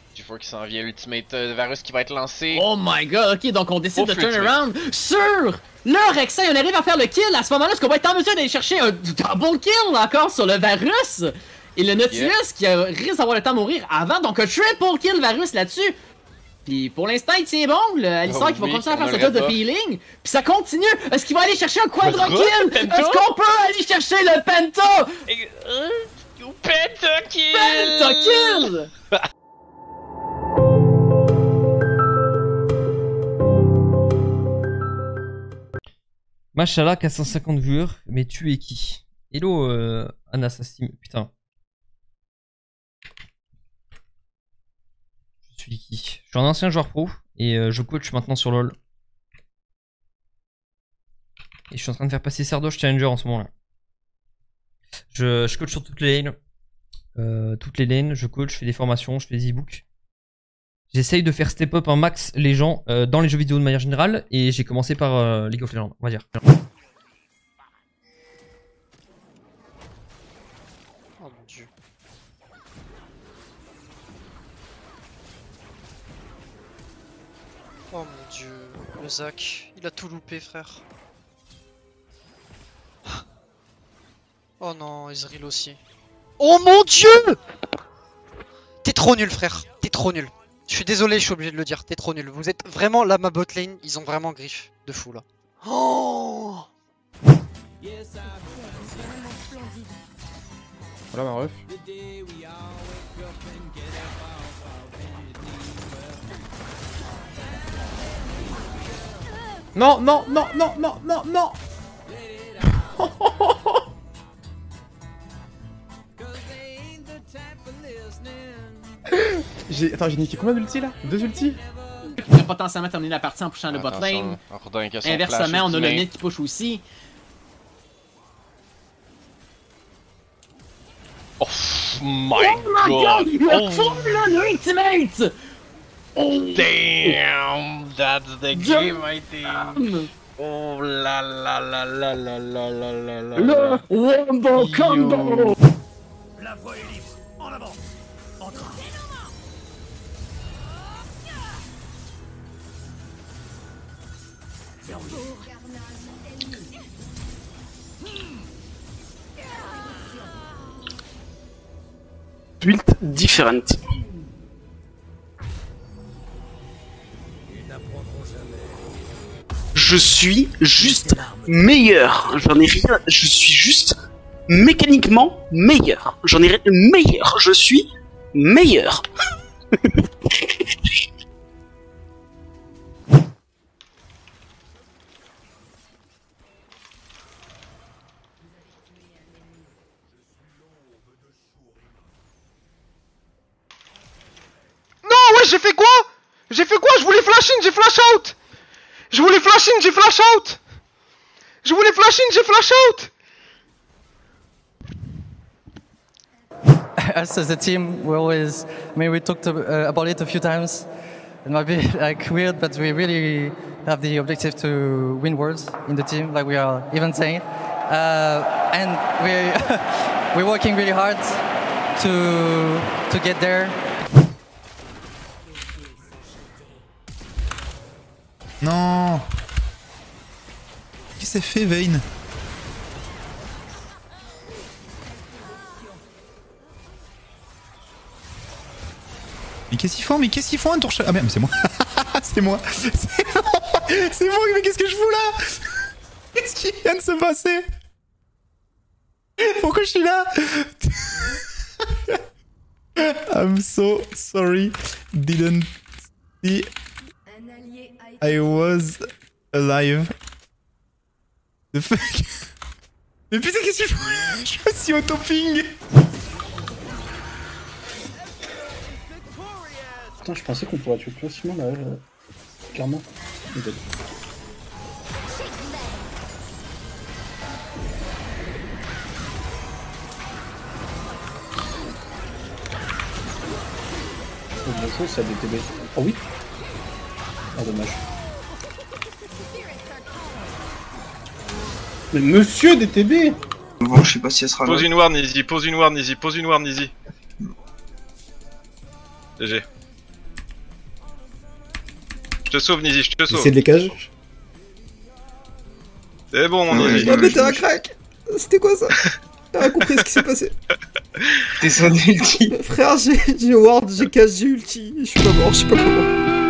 G4 qui s'en vient, l'ultimate Varus qui va être lancé. Oh my god, ok, donc on décide de Free turn around sur le Rek'Sai, on arrive à faire le kill. À ce moment-là, est-ce qu'on va être en mesure d'aller chercher un double kill encore sur le Varus? Et le Nautilus qui risque d'avoir le temps de mourir avant, donc un triple kill Varus là-dessus. Puis pour l'instant, il tient bon, le Alistar qui va continuer à faire sa job de healing. Puis ça continue. Est-ce qu'il va aller chercher un quadra kill? Est-ce qu'on peut aller chercher le Penta? Penta kill! Penta kill! Machallah, 450 viewers, mais tu es qui? Hello, Anassassim, putain. Je suis qui? Je suis un ancien joueur pro et je coach maintenant sur LoL. Et je suis en train de faire passer Sardoche Challenger en ce moment là. Je coach sur toutes les lanes. Je coach, je fais des formations, je fais des e-books. J'essaye de faire step up un max les gens dans les jeux vidéo de manière générale et j'ai commencé par League of Legends, on va dire. Oh mon dieu. Oh mon dieu, le Zach, il a tout loupé frère. Oh non, Ezreal aussi. Oh mon dieu! T'es trop nul frère, t'es trop nul. Je suis désolé, je suis obligé de le dire, t'es trop nul. Vous êtes vraiment là, ma botlane, ils ont vraiment griffe de fou là. Oh! Voilà ma ref. Non, non, non, non, non, non, non. Attends, j'ai niqué combien d'ultis là? 2 ultis? Qui pourrait potentiellement terminer la partie en pushant le bot lane. Inversement, on a le mid qui push aussi. Oh my god! Le formula de ultimate! Oh. Damn! That's the game, I think! Oh la la la la la la la la la. Le Wombo Combo! La voie est libre, en avant! Entre. Build different. Je suis juste meilleur. J'en ai rien. Je suis juste mécaniquement meilleur. J'en ai rien. Meilleur. Je suis meilleur. Ouais, j'ai fait quoi? J'ai fait quoi? Je voulais flash in, j'ai flash out! Je voulais flash in, j'ai flash out! Je voulais flash in, j'ai flash out! Us as a team, we always, I mean, we talked about it a few times. It might be like weird, but we really have the objective to win worlds in the team, like we are even saying. And we're working really hard to get there. Non. Qu'est-ce que ça fait, Vayne? Mais qu'est-ce qu'ils font? Mais qu'est-ce qu'ils font un tour? Ah merde, mais c'est moi. C'est moi. C'est moi, mais qu'est-ce que je fous là? Qu'est-ce qui vient de se passer? Pourquoi je suis là? I'm so sorry. Didn't see I was alive. The fuck? Mais putain, qu'est-ce que je fous là? Je suis auto-ping. Putain, je pensais qu'on pourrait tuer toi, Simon, là, clairement. Il est dead. Oh, ça a des TB. Oh oui. Ah, dommage. Mais monsieur DTB! Bon, je sais pas si elle sera là. Pose une ward, Nizi, pose une ward, Nizi, pose une ward, Nizi. GG. Je te sauve, Nizi, je te sauve. C'est de les cages. C'est bon, mon Nizi. Ah mais t'es un crack. C'était quoi ça? T'as rien compris ce qui s'est passé. T'es son ulti. Frère, j'ai ward, j'ai cash, j'ai ulti. Je suis pas mort, je sais pas comment.